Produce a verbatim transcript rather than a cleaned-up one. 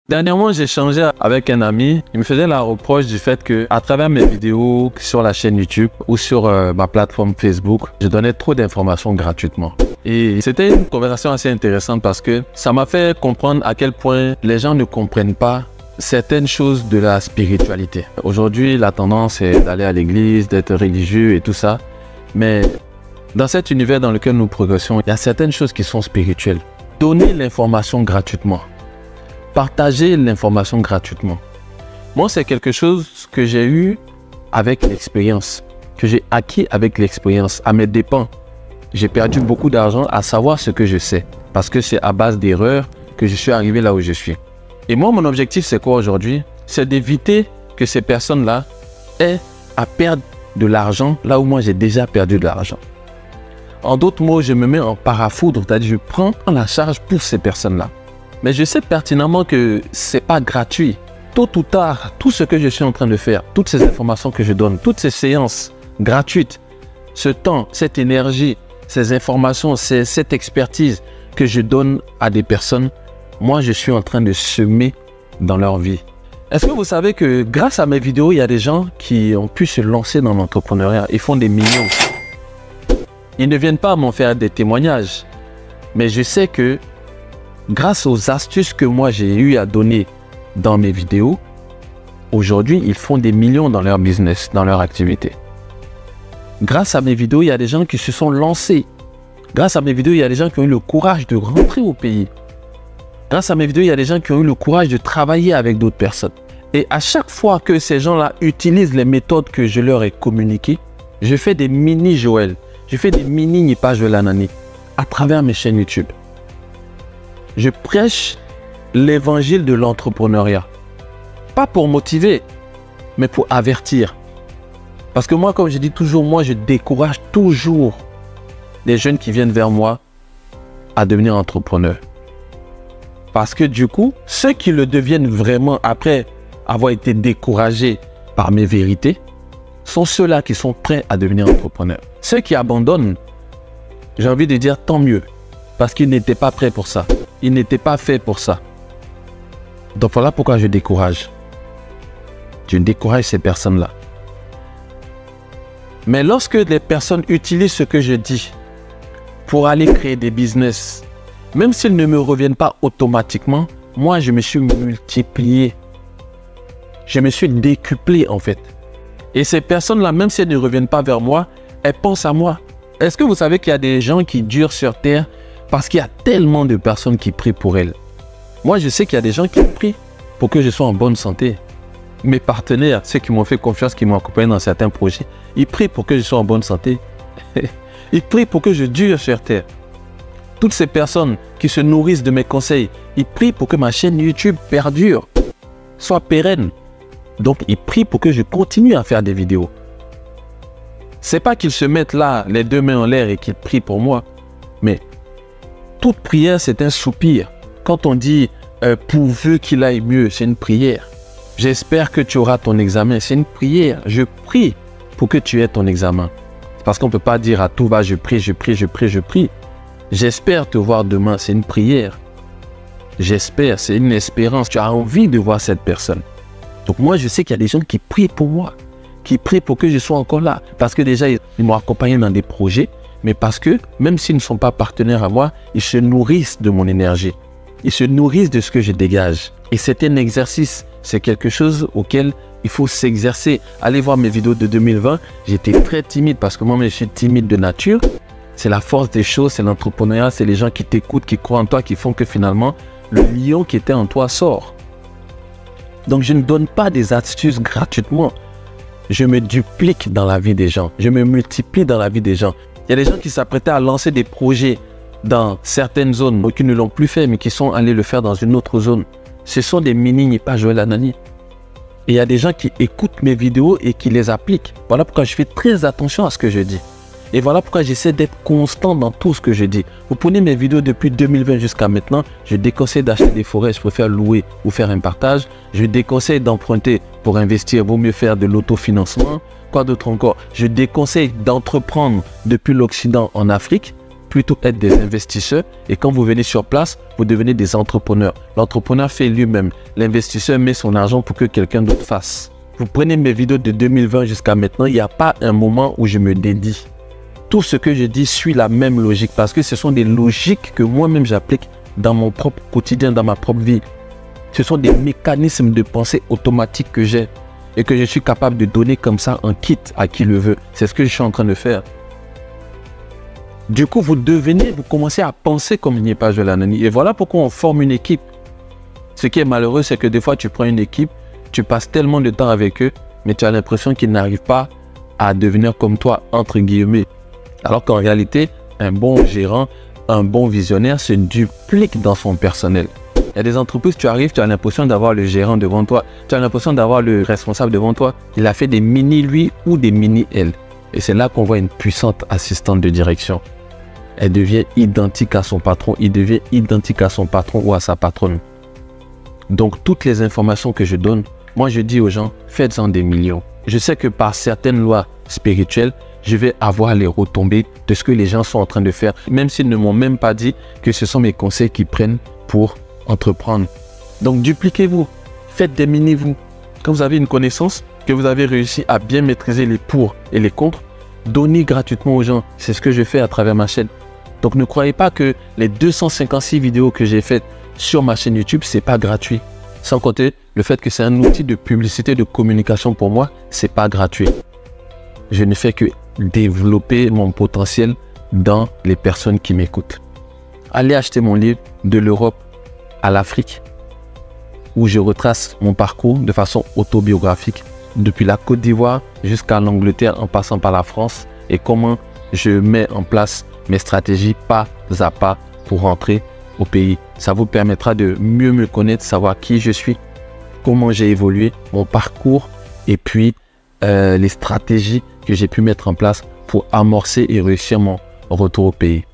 Dernièrement, j'ai échangé avec un ami. Il me faisait la reproche du fait que, à travers mes vidéos sur la chaîne YouTube ou sur euh, ma plateforme Facebook, je donnais trop d'informations gratuitement. Et c'était une conversation assez intéressante parce que ça m'a fait comprendre à quel point les gens ne comprennent pas certaines choses de la spiritualité. Aujourd'hui, la tendance est d'aller à l'église, d'être religieux et tout ça. Mais dans cet univers dans lequel nous progressons, il y a certaines choses qui sont spirituelles. Donner l'information gratuitement. Partager l'information gratuitement. Moi, c'est quelque chose que j'ai eu avec l'expérience, que j'ai acquis avec l'expérience, à mes dépens. J'ai perdu beaucoup d'argent à savoir ce que je sais, parce que c'est à base d'erreurs que je suis arrivé là où je suis. Et moi, mon objectif, c'est quoi aujourd'hui? C'est d'éviter que ces personnes-là aient à perdre de l'argent là où moi, j'ai déjà perdu de l'argent. En d'autres mots, je me mets en parafoudre, c'est-à-dire je prends la charge pour ces personnes-là. Mais je sais pertinemment que ce n'est pas gratuit. Tôt ou tard, tout ce que je suis en train de faire, toutes ces informations que je donne, toutes ces séances gratuites, ce temps, cette énergie, ces informations, ces, cette expertise que je donne à des personnes, moi, je suis en train de semer dans leur vie. Est-ce que vous savez que grâce à mes vidéos, il y a des gens qui ont pu se lancer dans l'entrepreneuriat et font des millions? Ils ne viennent pas m'en faire des témoignages, mais je sais que grâce aux astuces que moi j'ai eu à donner dans mes vidéos, aujourd'hui, ils font des millions dans leur business, dans leur activité. Grâce à mes vidéos, il y a des gens qui se sont lancés. Grâce à mes vidéos, il y a des gens qui ont eu le courage de rentrer au pays. Grâce à mes vidéos, il y a des gens qui ont eu le courage de travailler avec d'autres personnes. Et à chaque fois que ces gens-là utilisent les méthodes que je leur ai communiquées, je fais des mini Joël, je fais des mini Nipa Joël Anani à travers mes chaînes YouTube. Je prêche l'évangile de l'entrepreneuriat. Pas pour motiver, mais pour avertir. Parce que moi, comme je dis toujours, moi, je décourage toujours les jeunes qui viennent vers moi à devenir entrepreneurs. Parce que du coup, ceux qui le deviennent vraiment après avoir été découragés par mes vérités, sont ceux-là qui sont prêts à devenir entrepreneurs. Ceux qui abandonnent, j'ai envie de dire tant mieux, parce qu'ils n'étaient pas prêts pour ça. Ils n'étaient pas faits pour ça. Donc voilà pourquoi je décourage. Je décourage ces personnes-là. Mais lorsque les personnes utilisent ce que je dis pour aller créer des business, même s'ils ne me reviennent pas automatiquement, moi je me suis multiplié. Je me suis décuplé en fait. Et ces personnes-là, même si elles ne reviennent pas vers moi, elles pensent à moi. Est-ce que vous savez qu'il y a des gens qui durent sur terre parce qu'il y a tellement de personnes qui prient pour elles? Moi, je sais qu'il y a des gens qui prient pour que je sois en bonne santé. Mes partenaires, ceux qui m'ont fait confiance, qui m'ont accompagné dans certains projets, ils prient pour que je sois en bonne santé. Ils prient pour que je dure sur terre. Toutes ces personnes qui se nourrissent de mes conseils, ils prient pour que ma chaîne YouTube perdure, soit pérenne. Donc, ils prient pour que je continue à faire des vidéos. C'est pas qu'ils se mettent là, les deux mains en l'air et qu'ils prient pour moi, mais toute prière, c'est un soupir. Quand on dit euh, « pourvu qu'il aille mieux », c'est une prière. J'espère que tu auras ton examen, c'est une prière. Je prie pour que tu aies ton examen. Parce qu'on ne peut pas dire à tout va, je prie, je prie, je prie, je prie. J'espère te voir demain, c'est une prière. J'espère, c'est une espérance. Tu as envie de voir cette personne. Donc moi, je sais qu'il y a des gens qui prient pour moi, qui prient pour que je sois encore là. Parce que déjà, ils m'ont accompagné dans des projets, mais parce que même s'ils ne sont pas partenaires à moi, ils se nourrissent de mon énergie. Ils se nourrissent de ce que je dégage. Et c'est un exercice, c'est quelque chose auquel il faut s'exercer. Allez voir mes vidéos de deux mille vingt, j'étais très timide parce que moi, je suis timide de nature. C'est la force des choses, c'est l'entrepreneuriat, c'est les gens qui t'écoutent, qui croient en toi, qui font que finalement, le lion qui était en toi sort. Donc, je ne donne pas des astuces gratuitement. Je me duplique dans la vie des gens. Je me multiplie dans la vie des gens. Il y a des gens qui s'apprêtaient à lancer des projets dans certaines zones, ou qui ne l'ont plus fait, mais qui sont allés le faire dans une autre zone. Ce sont des mini Nipa Joël Anani. Et il y a des gens qui écoutent mes vidéos et qui les appliquent. Voilà pourquoi je fais très attention à ce que je dis. Et voilà pourquoi j'essaie d'être constant dans tout ce que je dis. Vous prenez mes vidéos depuis deux mille vingt jusqu'à maintenant, je déconseille d'acheter des forêts, je préfère louer ou faire un partage. Je déconseille d'emprunter pour investir, vaut mieux faire de l'autofinancement. Quoi d'autre encore? Je déconseille d'entreprendre depuis l'Occident en Afrique. plutôt être des investisseurs et quand vous venez sur place, vous devenez des entrepreneurs. L'entrepreneur fait lui-même. L'investisseur met son argent pour que quelqu'un d'autre fasse. Vous prenez mes vidéos de deux mille vingt jusqu'à maintenant, il n'y a pas un moment où je me dédie. Tout ce que je dis suit la même logique parce que ce sont des logiques que moi-même j'applique dans mon propre quotidien, dans ma propre vie. Ce sont des mécanismes de pensée automatiques que j'ai et que je suis capable de donner comme ça en kit à qui le veut. C'est ce que je suis en train de faire. Du coup, vous devenez, vous commencez à penser comme Nyeba Joel Anani. Et voilà pourquoi on forme une équipe. Ce qui est malheureux, c'est que des fois, tu prends une équipe, tu passes tellement de temps avec eux, mais tu as l'impression qu'ils n'arrivent pas à devenir comme toi, entre guillemets. Alors qu'en réalité, un bon gérant, un bon visionnaire se duplique dans son personnel. Il y a des entreprises, tu arrives, tu as l'impression d'avoir le gérant devant toi, tu as l'impression d'avoir le responsable devant toi. Il a fait des mini lui ou des mini elle. Et c'est là qu'on voit une puissante assistante de direction. Elle devient identique à son patron, il devient identique à son patron ou à sa patronne. Donc toutes les informations que je donne, moi je dis aux gens, faites-en des millions. Je sais que par certaines lois spirituelles, je vais avoir les retombées de ce que les gens sont en train de faire, même s'ils ne m'ont même pas dit que ce sont mes conseils qu'ils prennent pour entreprendre. Donc dupliquez-vous, faites des mini-vous. Quand vous avez une connaissance, que vous avez réussi à bien maîtriser les pour et les contre, donnez gratuitement aux gens. C'est ce que je fais à travers ma chaîne. Donc ne croyez pas que les deux cent cinquante-six vidéos que j'ai faites sur ma chaîne YouTube, c'est pas gratuit. Sans compter le fait que c'est un outil de publicité, de communication pour moi, c'est pas gratuit. Je ne fais que développer mon potentiel dans les personnes qui m'écoutent. Allez acheter mon livre de l'Europe à l'Afrique, où je retrace mon parcours de façon autobiographique, depuis la Côte d'Ivoire jusqu'à l'Angleterre en passant par la France, et comment je mets en place mes stratégies pas à pas pour rentrer au pays. Ça vous permettra de mieux me connaître, savoir qui je suis, comment j'ai évolué, mon parcours, et puis euh, les stratégies que j'ai pu mettre en place pour amorcer et réussir mon retour au pays.